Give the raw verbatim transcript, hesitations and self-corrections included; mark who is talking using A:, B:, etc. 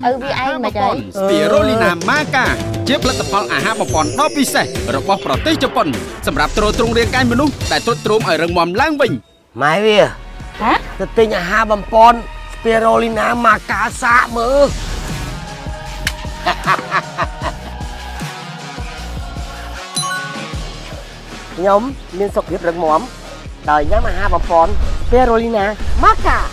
A: ừ vì ai mà chạy
B: Spirulina Maca ជាផលិតផលអាហារបំពន់ដ៏ពិសេសរបស់ប្រទេសជប៉ុនសម្រាប់ទ្រទ្រង់រាងកាយមនុស្សដែលទ្រុឌទ្រោមឲ្យរឹងមាំឡើងវិញម៉ែវាហ៎ទៅទិញអាហារបំពន់ Spirulina Maca សាកមើលខ្ញុំមានសុខភាពរឹងមាំដោយញ៉ាំអាហារបំពន់ Spirulina Maca